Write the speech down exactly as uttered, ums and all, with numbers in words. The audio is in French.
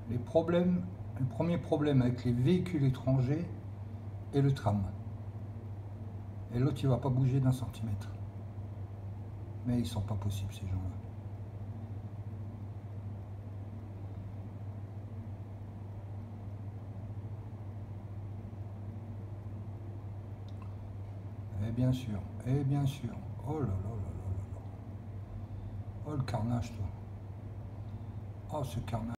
les problèmes, le premier problème avec les véhicules étrangers est le tram. Et l'autre, il ne va pas bouger d'un centimètre. Mais ils ne sont pas possibles, ces gens-là. Et bien sûr, et bien sûr. Oh là là là là là là. Oh le carnage, toi. Oh ce carnage.